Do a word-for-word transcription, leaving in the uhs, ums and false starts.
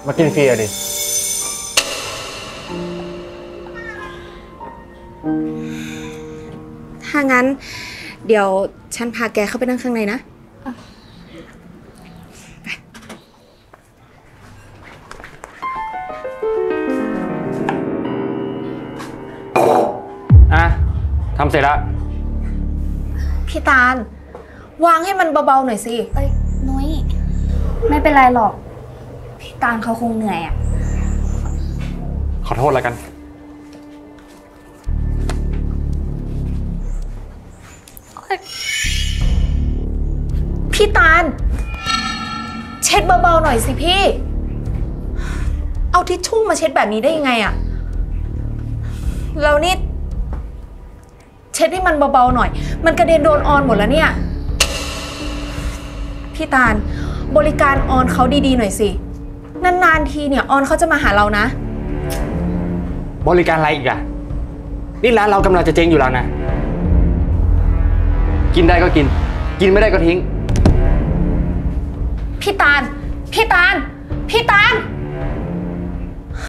มากินฟรีอะดิถ้างั้นเดี๋ยวฉันพาแกเข้าไปนั่งข้างในนะอ่ะทำเสร็จแล้วพี่ตาลวางให้มันเบาๆหน่อยสิเอ้ยนุ้ยไม่เป็นไรหรอกพี่ตาลเขาคงเหนื่อยอ่ะขอโทษแล้วกันพี่ตาลเช็ดเบาๆหน่อยสิพี่เอาทิชชู่มาเช็ดแบบนี้ได้ยังไงอะเรานี่เช็ดให้มันเบาๆหน่อยมันกระเด็นโดนออนหมดแล้วเนี่ยพี่ตาลบริการออนเขาดีๆหน่อยสินานๆทีเนี่ยออนเขาจะมาหาเรานะบริการอะไรอีกอะนี่ร้านเรากำลังจะเจ๊งอยู่แล้วนะกินได้ก็กินกินไม่ได้ก็ทิ้งพี่ตาลพี่ตาลพี่ตาล